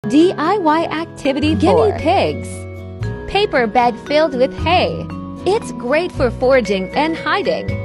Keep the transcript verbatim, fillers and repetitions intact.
D I Y activity four. Guinea pigs. Paper bag filled with hay. It's great for foraging and hiding.